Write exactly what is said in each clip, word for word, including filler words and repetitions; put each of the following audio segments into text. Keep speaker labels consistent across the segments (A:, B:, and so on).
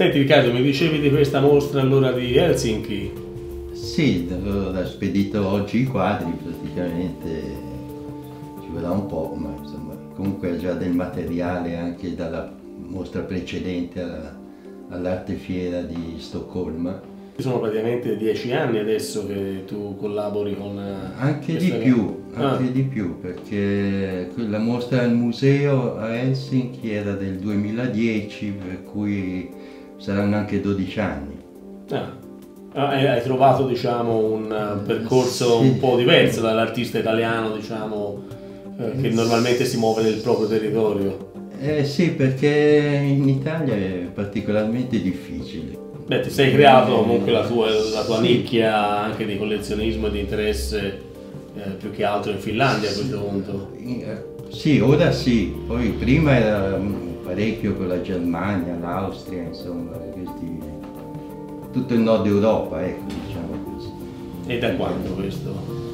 A: Senti Riccardo, mi dicevi di questa mostra allora di Helsinki?
B: Sì, ho spedito oggi i quadri, praticamente ci vorrà un po', ma insomma, comunque già del materiale anche dalla mostra precedente all'Arte Fiera di Stoccolma.
A: Sono praticamente dieci anni adesso che tu collabori con...
B: Anche di più, anche ah. di più, perché la mostra al museo a Helsinki era del duemiladieci, per cui saranno anche dodici anni.
A: Ah. Hai trovato, diciamo, un percorso sì. un po' diverso dall'artista italiano, diciamo, eh, che normalmente si muove nel proprio territorio.
B: Eh sì, perché in Italia è particolarmente difficile.
A: Beh, ti sei creato comunque la tua, la tua sì. nicchia anche di collezionismo e di interesse eh, più che altro in Finlandia a questo punto.
B: Sì, ora sì, poi prima era parecchio con la Germania, l'Austria, insomma, questi, tutto il nord Europa, ecco, diciamo così.
A: E da quando questo?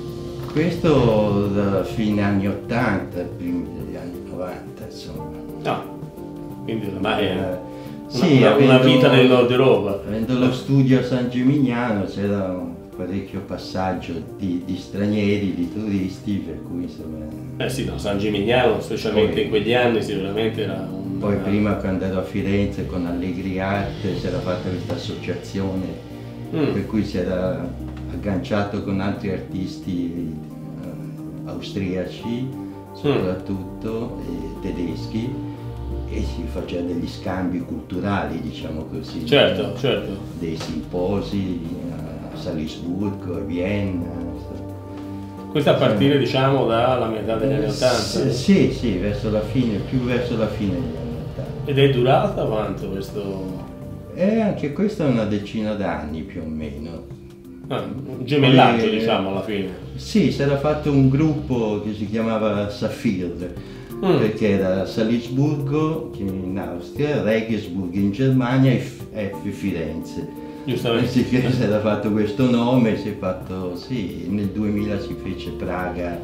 B: Questo da fine anni ottanta, primi degli anni novanta, insomma.
A: Ah, quindi ormai è... Una,
B: sì,
A: una,
B: avendo,
A: una vita nel nord Europa.
B: Avendo lo studio a San Gimignano c'era un parecchio passaggio di, di stranieri, di turisti, per cui insomma...
A: Eh sì, no, San Gimignano, specialmente poi, in quegli anni, sicuramente era un...
B: Poi prima quando ero a Firenze con Allegri Arte si era fatta questa associazione, mm. per cui si era agganciato con altri artisti eh, austriaci, soprattutto, mm. e tedeschi, e si faceva degli scambi culturali, diciamo così.
A: Certo, certo.
B: Dei simposi a Salisburgo, a Vienna.
A: Questo a partire, diciamo, dalla metà degli anni ottanta?
B: Sì, sì, verso la fine, più verso la fine degli anni ottanta.
A: Ed è durata quanto questo?
B: Eh, anche questo è una decina d'anni più o meno.
A: Ah, un gemellaggio, Poi, diciamo, alla fine.
B: Sì, si era fatto un gruppo che si chiamava Saphir. Mm. Perché era Salisburgo in Austria, Regensburg in Germania e F Firenze.
A: Giustamente.
B: Si era fatto questo nome, si è fatto, sì, nel duemila si fece Praga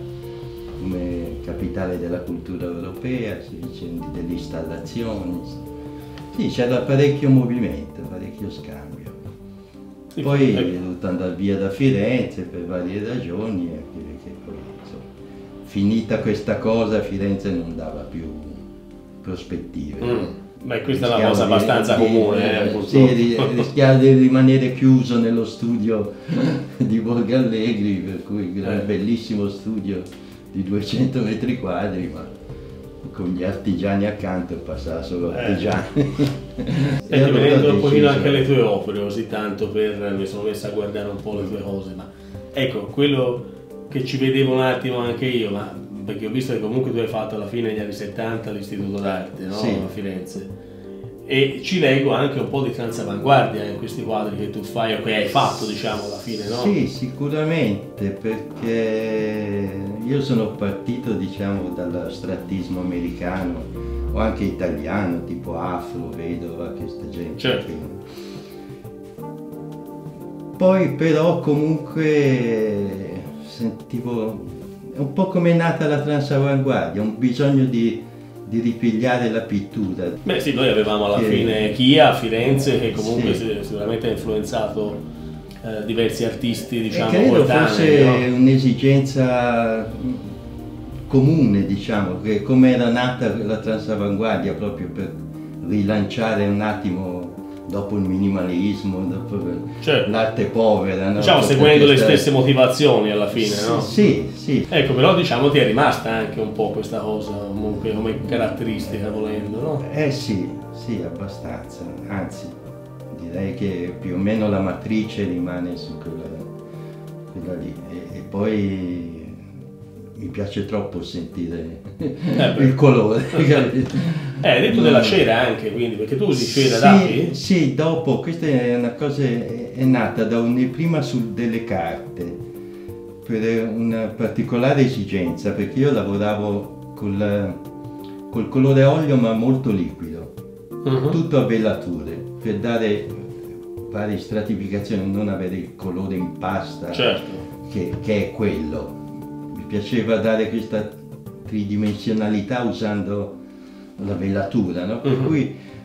B: come capitale della cultura europea, si fece delle installazioni. Sì, c'era parecchio movimento, parecchio scambio. Sì, poi è dovuto andare via da Firenze per varie ragioni, anche perché poi, insomma, finita questa cosa, Firenze non dava più prospettive.
A: Mm. Beh, questa rischiava è una cosa abbastanza di, comune. Eh,
B: sì, rischiava di rimanere chiuso nello studio di Borgo Allegri, per cui era un bellissimo studio di duecento metri quadri, ma con gli artigiani accanto passava solo artigiani.
A: Eh. Senti, allora venendo un pochino anche alle tue opere, così tanto per... mi sono messo a guardare un po' le tue cose, ma ecco, quello che ci vedevo un attimo anche io, ma perché ho visto che comunque tu hai fatto alla fine degli anni settanta l'Istituto d'Arte, no?
B: Sì.
A: A Firenze, e ci leggo anche un po' di transavanguardia in questi quadri che tu fai o che hai fatto, diciamo, alla fine, no?
B: Sì, sicuramente, perché io sono partito, diciamo, dall'astrattismo americano o anche italiano, tipo Afro, Vedova, questa gente.
A: Certo.
B: Che... Poi però comunque sentivo, è un po' come è nata la transavanguardia, un bisogno di, di ripigliare la pittura.
A: Beh sì, noi avevamo alla che... fine Chia a Firenze, che comunque sì. sicuramente ha influenzato eh, diversi artisti, diciamo,
B: e credo fosse
A: no?
B: un'esigenza comune, diciamo, che come era nata la transavanguardia, proprio per rilanciare un attimo dopo il minimalismo, dopo certo. l'arte povera. No?
A: Diciamo seguendo le stesse motivazioni alla fine,
B: sì,
A: no?
B: Sì, sì.
A: Ecco, però diciamo ti è rimasta anche un po' questa cosa, comunque come caratteristica volendo, no?
B: Eh sì, sì, abbastanza. Anzi, direi che più o meno la matrice rimane su quella, quella lì. E, e poi mi piace troppo sentire eh, il colore.
A: Eh, hai detto della cera anche, quindi, perché tu usi cera
B: sì,
A: d'api?
B: Sì, dopo, questa è una cosa, è nata da un, prima su delle carte, per una particolare esigenza, perché io lavoravo col, col colore olio ma molto liquido, uh-huh. tutto a velature, per dare varie stratificazioni, non avere il colore in pasta,
A: certo.
B: che, che è quello. Mi piaceva dare questa tridimensionalità usando la velatura, no? Per uh-huh. cui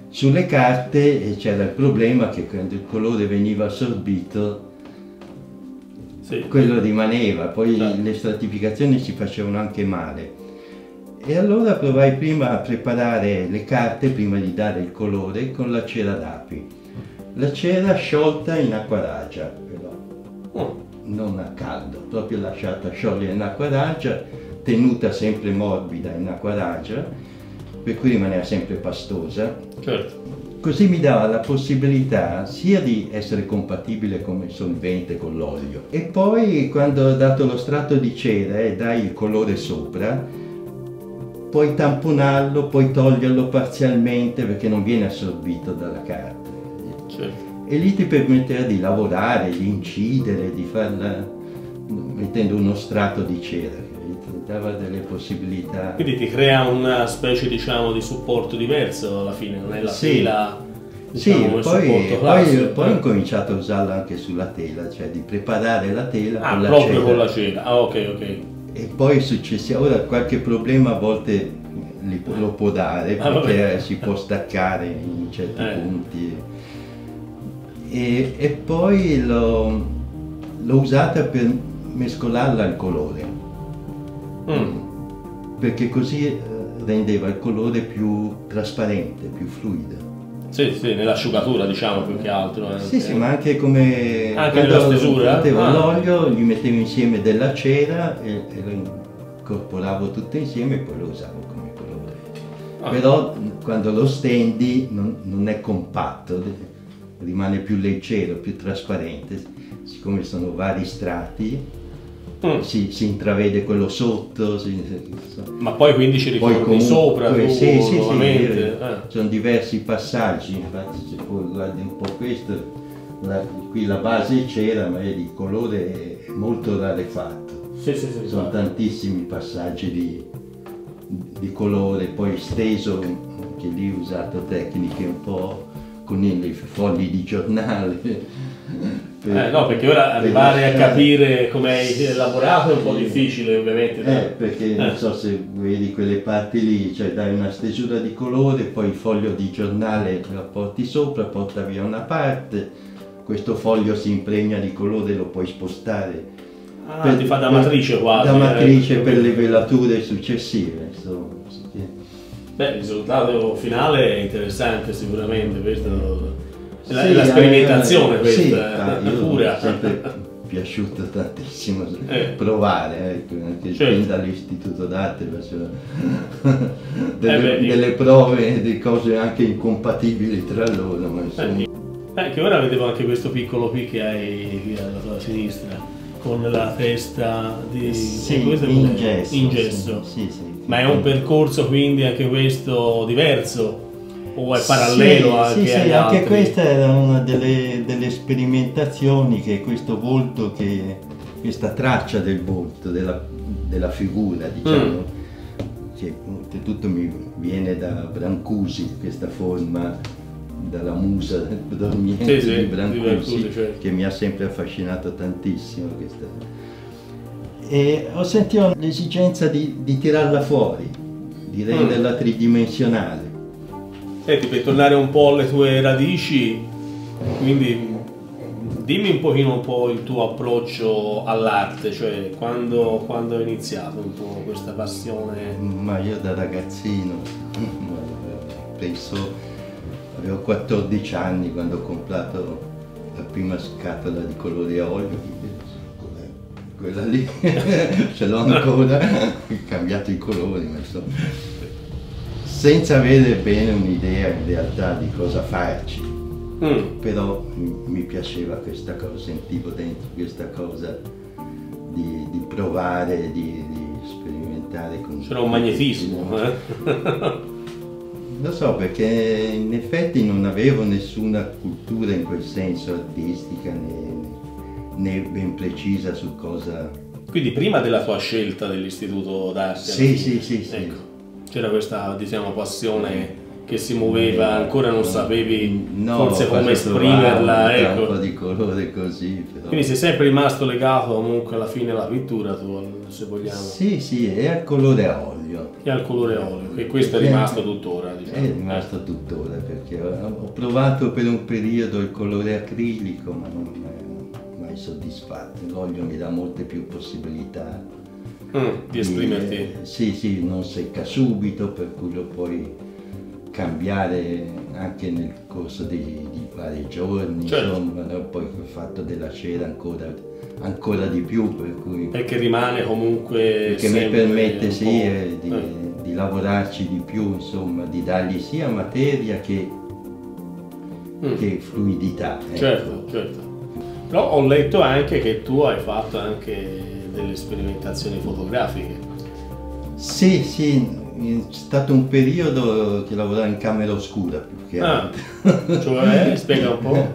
B: sulle carte c'era il problema che quando il colore veniva assorbito, sì, quello rimaneva, poi certo, le stratificazioni si facevano anche male. E allora provai prima a preparare le carte, prima di dare il colore, con la cera d'api. La cera sciolta in acqua ragia, però, oh, non a caldo, proprio lasciata sciogliere in acqua ragia, tenuta sempre morbida in acqua ragia, per cui rimaneva sempre pastosa. Certo. Così mi dava la possibilità sia di essere compatibile come solvente con l'olio, e poi quando ho dato lo strato di cera e dai il colore sopra, puoi tamponarlo, puoi toglierlo parzialmente perché non viene assorbito dalla carta. Certo. E lì ti permetteva di lavorare, di incidere, di farla mettendo uno strato di cera. Dava delle possibilità. Quindi ti crea una specie, diciamo, di supporto diverso alla fine, non è la sì, tela, diciamo, sì, poi, poi, poi ho incominciato a usarla anche sulla tela, cioè di preparare la tela ah, con la proprio cera. Con la cera, ah ok ok. E poi successivamente, ora qualche problema a volte li, lo può dare, perché ah, si può staccare in certi eh. punti. E, e poi l'ho usata per mescolarla al colore. Mm. Perché così eh, rendeva il colore più trasparente, più fluido. Sì, sì, nell'asciugatura diciamo più che altro. Eh. Sì, sì, ma anche come anche nella stesura? Mettevo ah. l'olio, gli mettevo insieme della cera e, e lo incorporavo tutto insieme e poi lo usavo come colore. Ah. Però quando lo stendi non, non è compatto, rimane più leggero, più trasparente, siccome sono vari strati. Mm. Si, si intravede quello sotto, si, ma poi quindi ci ritorni sopra poi, tu, sì, sì, sì, eh. Sono diversi passaggi, infatti se poi guardi un po' questo, la, qui la base c'era, ma vedi il colore è molto rarefatto, sì, sì, sì, sono sì, tantissimi passaggi di, di colore, poi steso, che lì ho usato tecniche un po' con i fogli di giornale.
A: Eh, no, perché ora arrivare a capire come hai elaborato è un po' difficile ovviamente.
B: Eh, perché eh. non so se vedi quelle parti lì, cioè dai una stesura di colore, poi il foglio di giornale la porti sopra, porta via una parte, questo foglio si impregna di colore, lo puoi spostare.
A: Ah, per, ti fa da matrice quasi.
B: Da matrice eh, per le velature successive. Insomma.
A: Beh, il risultato finale è interessante sicuramente, questo... La, sì, la sperimentazione eh, questa
B: sì, è pura. Mi è sempre piaciuto tantissimo eh. provare, ecco, anche certo, dall'istituto d'arte facevo delle, eh beh, delle prove di cose anche incompatibili tra loro. Ma insomma...
A: eh, che ora vedevo anche questo piccolo qui che hai qui alla tua sinistra, con la testa di
B: sì, in gesso.
A: In gesso.
B: Sì, sì,
A: ma è un percorso quindi anche questo diverso? O è parallelo sì, anche
B: sì, sì, anche questa era una delle, delle sperimentazioni, che questo volto, che questa traccia del volto, della, della figura, diciamo, mm. che tutto mi viene da Brancusi, questa forma, dalla musa dormiente sì, sì, di Brancusi, di Brancusi certo, che mi ha sempre affascinato tantissimo. Questa. E ho sentito l'esigenza di, di tirarla fuori, di renderla mm. tridimensionale.
A: Senti, per tornare un po' alle tue radici, quindi dimmi un pochino un po' il tuo approccio all'arte, cioè quando, quando hai iniziato un po' questa passione?
B: Ma io da ragazzino, penso, avevo quattordici anni quando ho comprato la prima scatola di colori a olio, quella lì, ce l'ho ancora, ho cambiato i colori, ma insomma... senza avere bene un'idea in realtà di cosa farci, mm. però mi piaceva questa cosa, sentivo dentro questa cosa di, di provare, di, di sperimentare con...
A: C'era un magnetismo, eh?
B: Lo so, perché in effetti non avevo nessuna cultura in quel senso artistica, né, né ben precisa su cosa...
A: Quindi prima della tua scelta dell'istituto d'arte?
B: Sì, sì, sì, sì.
A: Ecco. C'era questa, diciamo, passione che si muoveva, ancora non sapevi no, forse come esprimerla, ecco.
B: Un po' di colore così. Però.
A: Quindi sei sempre rimasto legato comunque alla fine alla pittura, tu, se vogliamo.
B: Sì, sì, è al colore a olio. olio.
A: E al colore olio, e questo è rimasto tuttora, diciamo.
B: È rimasto tuttora, perché ho provato per un periodo il colore acrilico, ma non mi è mai soddisfatto. L'olio mi dà molte più possibilità
A: mm, di esprimerti.
B: Eh, sì, sì, non secca subito, per cui lo puoi cambiare anche nel corso di, di vari giorni,
A: certo.
B: Insomma, no? Poi ho fatto della cera ancora, ancora di più, per cui...
A: Perché rimane comunque
B: Che mi permette,
A: un
B: sì,
A: po'...
B: eh, di,
A: eh.
B: di lavorarci di più, insomma, di dargli sia materia che,
A: mm.
B: che fluidità. Ecco.
A: Certo, certo. Però ho letto anche che tu hai fatto anche delle sperimentazioni fotografiche.
B: Sì, sì, è stato un periodo che lavoravo in camera oscura più che
A: Ah,
B: altro.
A: cioè, spiega un po'.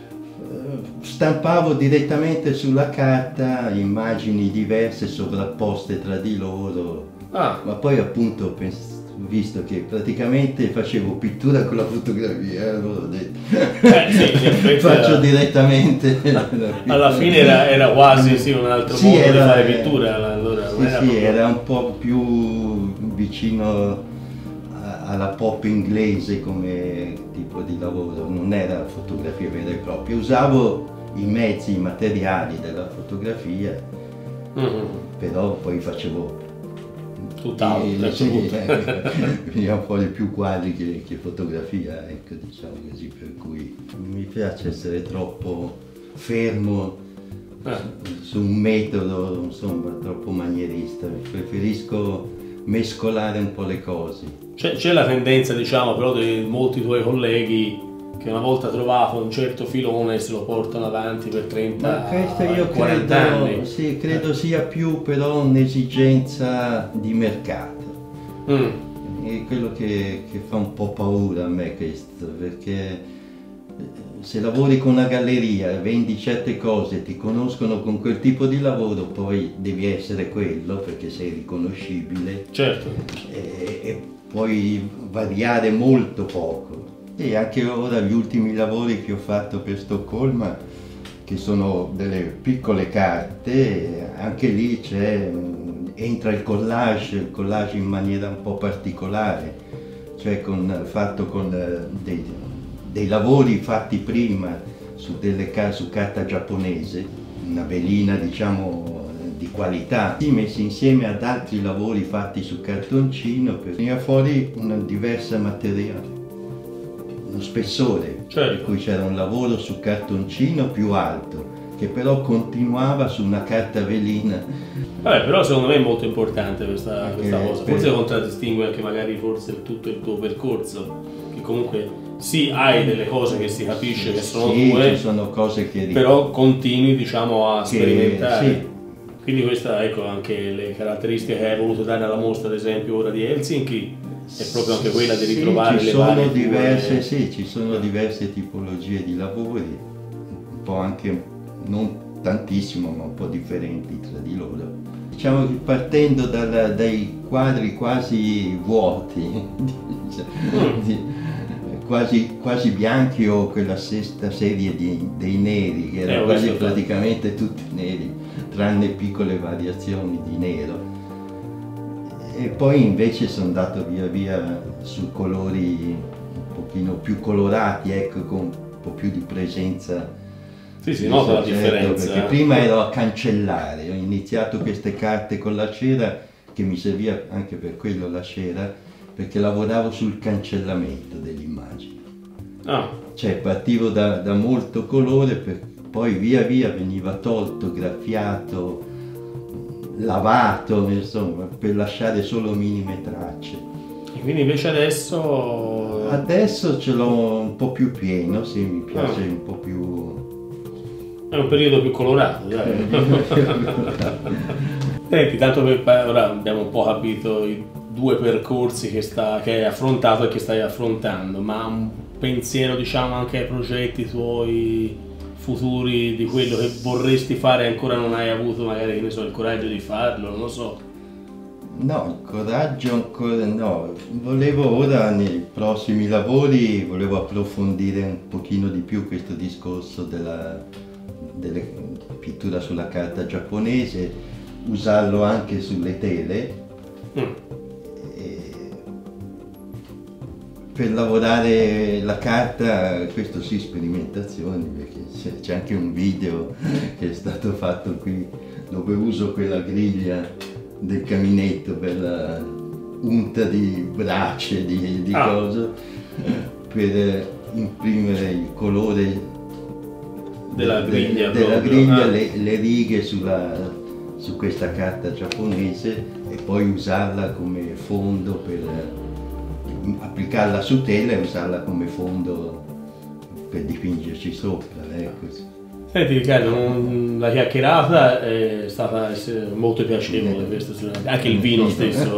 B: Stampavo direttamente sulla carta immagini diverse sovrapposte tra di loro,
A: Ah.
B: ma poi appunto ho visto che praticamente facevo pittura con la fotografia, allora ho detto
A: eh, sì,
B: faccio
A: era...
B: direttamente.
A: Alla fine era, era quasi sì, un altro
B: sì,
A: modo
B: era,
A: di fare pittura. Allora,
B: sì,
A: era,
B: sì,
A: proprio...
B: era un po' più vicino alla pop inglese come tipo di lavoro, non era fotografia vera e propria. Usavo i mezzi, i materiali della fotografia,
A: mm-hmm.
B: però poi facevo
A: tutt'altro,
B: eh, sì, eh, veniva fuori più quadri che, che fotografia, ecco, diciamo così, per cui mi piace essere troppo fermo
A: eh.
B: su, su un metodo, insomma, troppo manierista. Preferisco mescolare un po' le cose.
A: C'è la tendenza, diciamo, però di molti tuoi colleghi che una volta trovato un certo filone se lo portano avanti per trenta quaranta anni.
B: Sì, credo sia più però un'esigenza di mercato.
A: Mm.
B: È quello che, che fa un po' paura a me questo, perché se lavori con una galleria, vendi certe cose, ti conoscono con quel tipo di lavoro, poi devi essere quello perché sei riconoscibile.
A: Certo.
B: E, e puoi variare molto poco. E anche ora gli ultimi lavori che ho fatto per Stoccolma, che sono delle piccole carte, anche lì c'è, entra il collage, il collage in maniera un po' particolare, cioè con, fatto con dei, dei lavori fatti prima su, delle, su carta giapponese, una velina diciamo di qualità, messi insieme ad altri lavori fatti su cartoncino, per venire fuori una diversa materia. Uno spessore,
A: certo.
B: Per cui c'era un lavoro su cartoncino più alto, che però continuava su una carta velina.
A: Vabbè, però secondo me è molto importante questa, questa cosa,
B: per...
A: forse contraddistingue anche magari forse tutto il tuo percorso, che comunque sì, hai delle cose che si capisce che sono
B: sì,
A: tue,
B: ci sono cose che...
A: però continui diciamo a
B: che,
A: sperimentare.
B: Sì.
A: Quindi questa, ecco, anche le caratteristiche che hai voluto dare alla mostra, ad esempio, ora di Helsinki, è proprio anche quella di ritrovare
B: sì,
A: le
B: sono
A: varie
B: diverse,
A: tue...
B: Sì, ci sono diverse tipologie di lavori, un po' anche, non tantissimo, ma un po' differenti tra di loro. Diciamo che partendo dal, dai quadri quasi vuoti, mm. quasi, quasi bianchi, o quella sesta serie di, dei neri, che erano eh, quasi praticamente tutti neri, tranne piccole variazioni di nero. E poi invece sono andato via via su colori un pochino più colorati, ecco, con un po' più di presenza.
A: Sì, si nota la differenza.
B: Perché prima ero a cancellare, ho iniziato queste carte con la cera, che mi serviva anche per quello la cera, perché lavoravo sul cancellamento dell'immagine.
A: Ah.
B: Cioè partivo da, da molto colore, per, poi via via veniva tolto, graffiato, lavato, insomma, per lasciare solo minime tracce.
A: E quindi invece adesso...
B: Adesso ce l'ho un po' più pieno, sì, mi piace ah. un po' più...
A: È un periodo più colorato, dai. Senti, tanto per ora abbiamo un po' capito i due percorsi che, sta, che hai affrontato e che stai affrontando, ma un pensiero, diciamo, anche ai progetti tuoi futuri, di quello che vorresti fare e ancora non hai avuto magari, che ne so, il coraggio di farlo, non lo so.
B: No, il coraggio ancora no. Volevo ora nei prossimi lavori, volevo approfondire un pochino di più questo discorso della, della pittura sulla carta giapponese, usarlo anche sulle tele. Mm. per lavorare la carta, questo sì, sperimentazioni, perché c'è anche un video che è stato fatto qui dove uso quella griglia del caminetto per la unta di brace, di, di ah. cose, per imprimere il colore
A: della griglia,
B: de, della griglia ah. le, le righe sulla, su questa carta giapponese e poi usarla come fondo per applicarla su tela e usarla come fondo per dipingerci sopra, ecco.
A: Senti Riccardo, la chiacchierata è stata molto piacevole, questo, anche il vino stesso.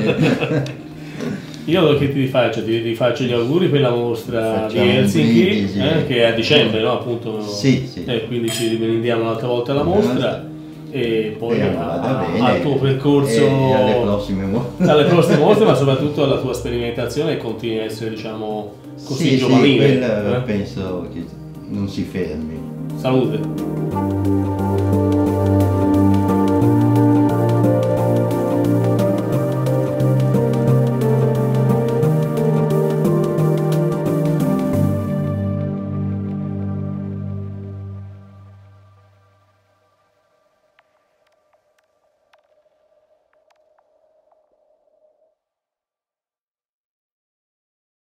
A: Io che ti rifaccio? Ti rifaccio gli auguri per la mostra Facciamo di Helsinki, sì. eh, che è a dicembre, no? Appunto,
B: sì, sì.
A: Eh, quindi ci rivendiamo un'altra volta alla mostra. E poi
B: e
A: a,
B: bene,
A: al tuo percorso
B: e alle prossime mostre,
A: alle prossime mostre, ma soprattutto alla tua sperimentazione, e continui a essere, diciamo, così
B: sì,
A: giovanile.
B: Sì, quella
A: eh?
B: penso che non si fermi.
A: Salute.